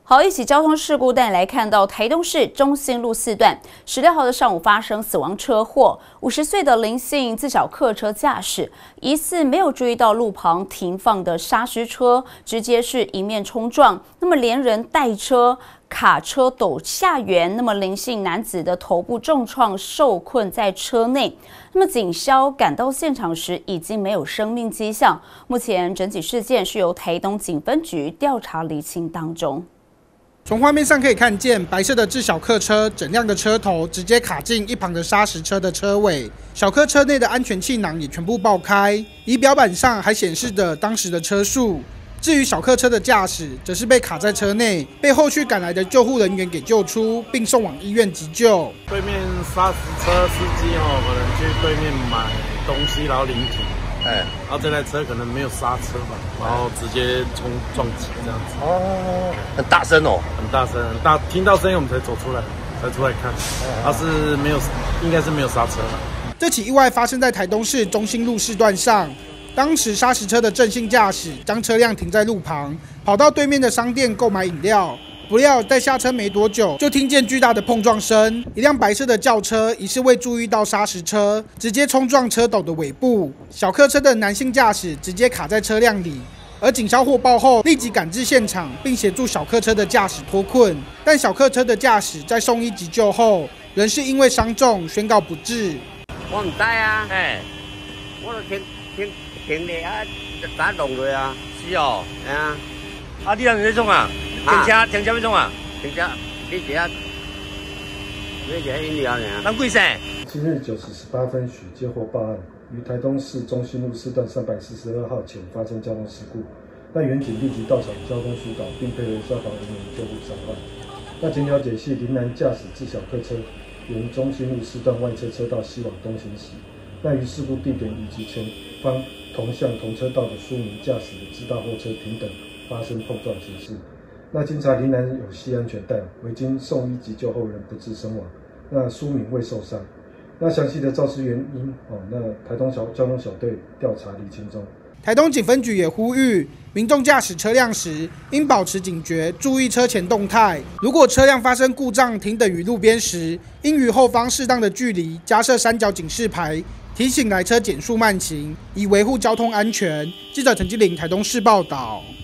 好，一起交通事故带你来看到台东市中心路4段16号的上午发生死亡车祸，50岁的林姓自小客车驾驶疑似没有注意到路旁停放的砂石车，直接是迎面冲撞，那么连人带车。 卡车陡下缘，那么林姓男子的头部重创，受困在车内。那么警消赶到现场时，已经没有生命迹象。目前整起事件是由台东警分局调查厘清当中。 从画面上可以看见，白色的自小客车整辆的车头直接卡进一旁的砂石车的车尾，小客车内的安全气囊也全部爆开，仪表板上还显示着当时的车速。 至于小客车的驾驶，则是被卡在车内，被后续赶来的救护人员给救出，并送往医院急救。 对面砂石车司机可能去对面买东西，然后临停，然后这台车可能没有刹车吧，然后直接撞击这样子。 哦，很大声哦， 很大声，很大，听到声音我们才走出来，才出来看，他是没有，应该是没有刹车了。 这起意外发生在台东市中心路4段上。 当时砂石车的郑姓驾驶将车辆停在路旁，跑到对面的商店购买饮料。不料在下车没多久，就听见巨大的碰撞声，一辆白色的轿车疑似未注意到砂石车，直接冲撞车斗的尾部。小客车的男性驾驶直接卡在车辆里，而警消获报后立即赶至现场，并协助小客车的驾驶脱困。但小客车的驾驶在送医急救后，仍是因为伤重宣告不治。 我唔知啊，我就停咧啊，打弄落啊。是哦，啊， 你人在创啊？停车要创啊？ 停车，你只饮料呢？ 咱贵姓今日9时18分许接获报案，于台东市中心路4段342号前发生交通事故。那员警立即到场交通疏导，并配合消防人员救护伤患。那经了解系林男驾驶自小客车沿中心路4段外侧车道西往东行驶。 那于事故地点以及前方同向同车道的苏明驾驶的自大货车停等发生碰撞情事。那经查，林男有系安全带，未经送医急救后仍不治身亡。那苏明未受伤。那详细的肇事原因，那台东交通小队调查厘清中。 台东警分局也呼吁民众驾驶车辆时应保持警觉，注意车前动态。如果车辆发生故障停等于路边时，应与后方适当的距离，加设3角警示牌。 提醒来车减速慢行，以维护交通安全。记者陈基玲台东市报道。